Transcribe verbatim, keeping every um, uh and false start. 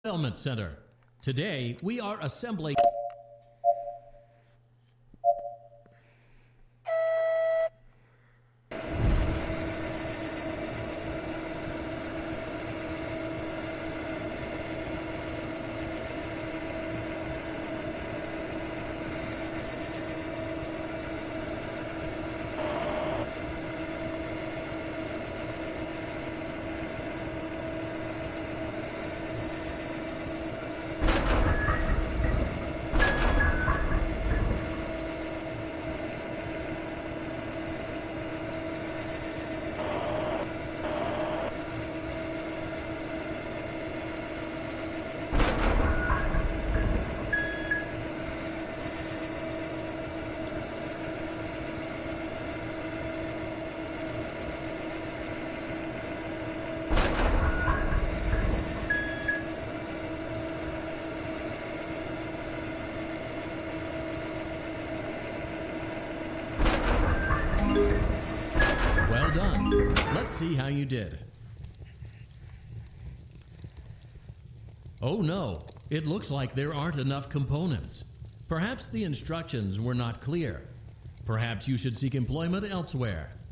Fulfillment Center. Today, we are assembling... Well done. Let's see how you did. Oh no, it looks like there aren't enough components. Perhaps the instructions were not clear. Perhaps you should seek employment elsewhere.